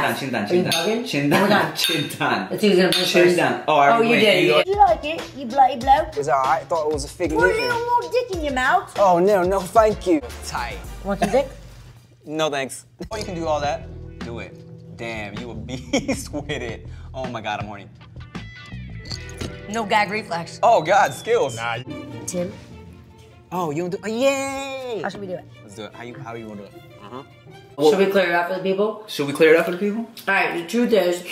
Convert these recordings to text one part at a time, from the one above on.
Chindan. Are you bugging? Chindan. Let's see who's gonna finish first. Chindan. Oh, you did. You like it, you bloody bloke? It was alright. I thought it was a fig Put a Newton. little more dick in your mouth. Oh, no, thank you. Tight. Want some dick? No, thanks. Oh, you can do all that? Do it. Damn, you a beast with it. Oh my God, I'm horny. No gag reflex. Oh God, skills. Nah. Tim, Oh, you don't do? Oh, yay! how should we do it? Let's do it. How you want to do it? Should we clear it up for the people? Should we clear it up for the people? Alright, the truth is,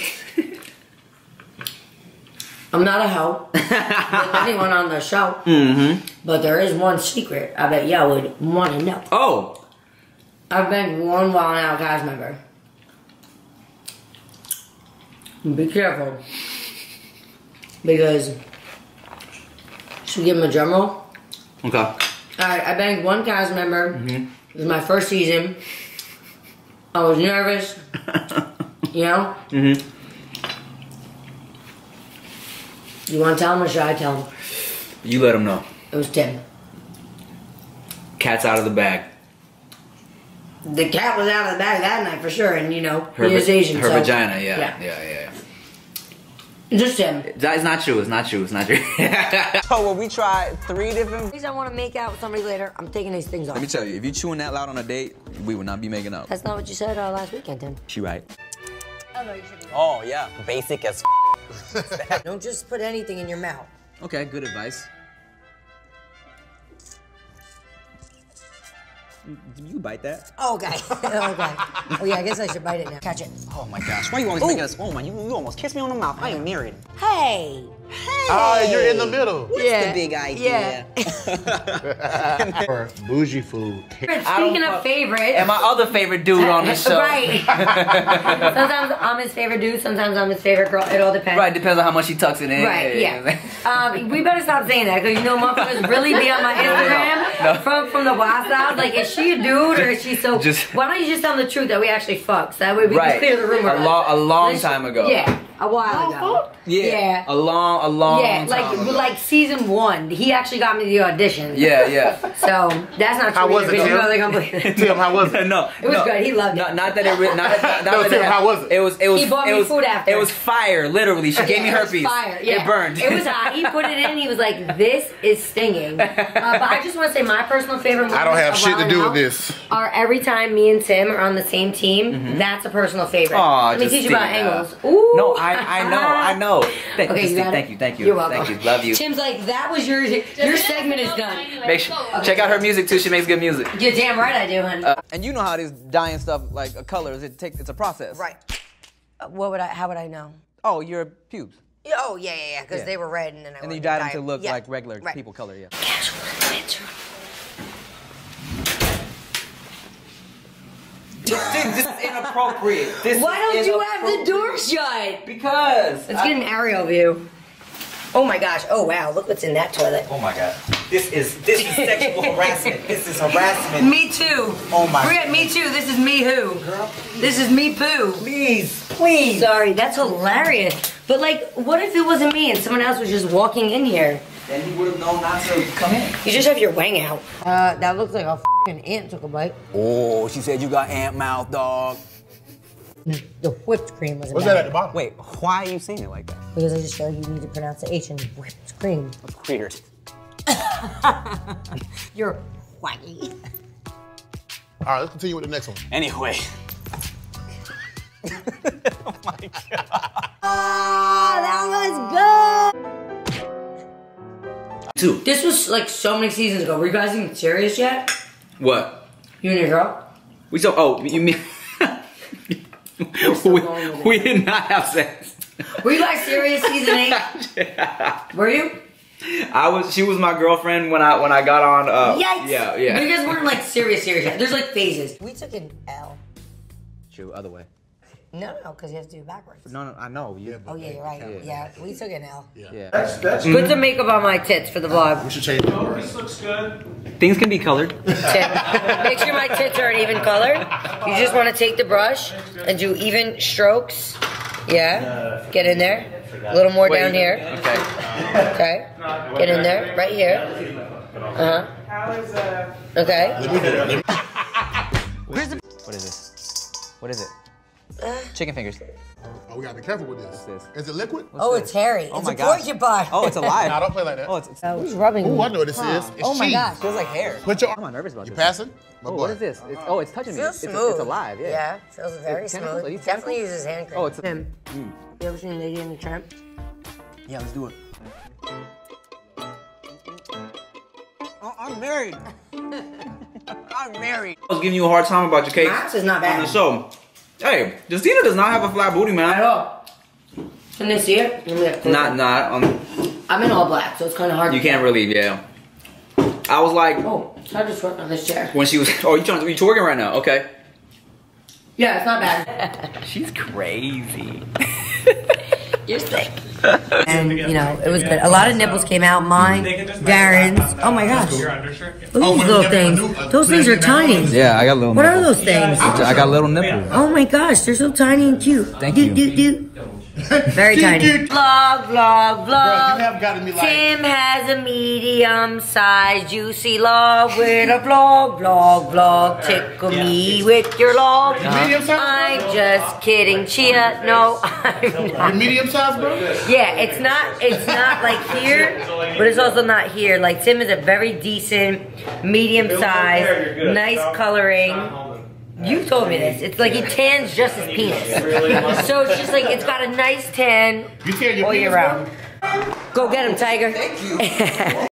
I'm not a hoe with anyone on the show. But there is one secret I bet y'all would want to know. Oh. I've been one Wild 'N Out cast member. Be careful. Because, should we give him a drum roll? Okay. Alright, I banged one cast member. It was my first season. I was nervous. You know? You want to tell him or should I tell him? You let them know. It was Tim. Cat's out of the bag. The cat was out of the bag that night for sure, and you know, Her, he is Asian. her so, vagina, yeah. Just Tim. That's not true. It's not true. It's not true. Oh, well, we tried 3 different. Please, I want to make out with somebody later. I'm taking these things off. Let me tell you, if you chewing that loud on a date, we would not be making out. That's not what you said last weekend, Tim. She right. Oh no, you should. Oh yeah, basic as. Don't just put anything in your mouth. Okay, good advice. You bite that? Oh, okay. Okay. Oh yeah, I guess I should bite it now. Catch it. Oh my gosh, why you always making us? Oh man, you almost kissed me on the mouth. I am married. Hey. Ah, you're in the middle. What's the big idea? For bougie food. Speaking of favorite. And my other favorite dude on the show. Right. Sometimes I'm his favorite dude, sometimes I'm his favorite girl. It all depends. Right, depends on how much he tucks it in. Right, yeah. We better stop saying that because you know motherfuckers really be on my Instagram from the wild side. Like, is she a dude or is she so? Why don't you just tell them the truth that we actually fucked? So that way we can clear the rumor. A long time ago. Yeah, a while ago. Yeah. A long time ago. Like season 1, he actually got me the audition. Yeah. So that's not true. How was it, Tim? Tim, how was it? No, it was good. He loved it. Not that it. No, Tim, how was it? It was. He bought me food after. It was fire. Literally, she gave me herpes. It was fire. Yeah. It burned. It was hot. He put it in. He was like, "This is stinging." But I just want to say my personal favorite. I don't have shit to do with this. Are every time me and Tim are on the same team. That's a personal favorite. Aw, Let me teach you about angles. Ooh. No, I know. Thank you. You're welcome. Thank you. Love you. Tim's like, that was your segment is done. Make sure check out her music too. She makes good music. You're damn right I do, honey. And you know how this dyeing stuff, like colors, it's a process. Right. How would I know? Oh, your pubes. Oh yeah, because they were red and then And then you dyed them to look like regular people color, yeah. Casual adventure. This is inappropriate. Why don't you have the door shut? Because. Let's get an aerial view. Oh my gosh. Oh wow. Look what's in that toilet. Oh my god. This is sexual harassment. This is harassment. Me too. Oh my. Forget me too. This is me who. Girl, this is me poo. Please. Sorry. That's hilarious. But like, what if it wasn't me and someone else was just walking in here? Then he would have known not to come in. You just have your wang out. That looks like a f***ing ant took a bite. Oh, she said you got ant mouth, dog. The whipped cream was What's that at the bottom? Wait, why are you saying it like that? Because I just feel like you need to pronounce the H in whipped cream. That's weird. You're waggy. All right, let's continue with the next one. Anyway. Oh my god. Oh, that was good. This was like so many seasons ago. Were you guys even serious yet? What? You and your girl? We so. Oh, you mean? we did not have sex. Were you guys serious season 8? Were you? She was my girlfriend when I got on. Yikes! Yeah. You guys weren't like serious yet. There's like phases. We took an L. True, other way. No, because you have to do it backwards. No, I know. Oh yeah, you're right. Yeah, we took an L. Yeah. Put some makeup on my tits for the vlog. We should change the word. This looks good. Things can be colored. Make sure my tits are an even color. You just want to take the brush and do even strokes. Yeah. Get in there. A little more down here. Okay. Get in there. Right here. Okay. What is this? What is it? Chicken fingers. Oh, we gotta be careful with this. Is it liquid? Oh, it's hairy. Oh It's my a gosh. porcupine. Oh, it's alive. Nah, don't play like that. Oh, it's Who's rubbing Ooh, me? I know what this is. It's Oh my cheese. gosh. feels like hair. Put your. I'm not nervous about You this. passing? My Oh, boy. what is this? It's touching me. Feels It's smooth. alive. Yeah. Feels very tentacles? Are smooth. these Definitely tentacles? uses hand cream. Oh, it's Tim, you ever seen Lady and the Tramp? Yeah, let's do it. Oh, I'm married. I'm married. I was giving you a hard time about your cake Max is not on bad. the show. Hey, Justina does not have a flat booty, man. At all. Can they see it? Not. I'm in all black, so it's kind of hard. You can't really, yeah. I was like, Oh, it's hard to sweat on this chair. when she was, oh, you twerking right now? Okay. Yeah, it's not bad. She's crazy. You're sick. And, you know, it was good. A lot of nipples came out. Mine, Darren's. Oh my gosh. Look at these little things. Those things are tiny. Yeah, I got little. What are those things? I got little nipples. Oh my gosh, they're so tiny and cute. Thank you. Very tiny. Vlog. Bro, you have gotten me like. Tim has a medium-sized juicy log with a vlog. Tickle me with your log. Medium size, I'm just kidding, Chia. No, I'm You not. medium size, bro? Yeah, it's not like here, but it's also not here. Like Tim is a very decent, medium-sized, nice coloring. You told me this. It's like he tans just his penis. So it's just like it's got a nice tan You tan your all year penis, bro? round. Go get him, Tiger. Thank you.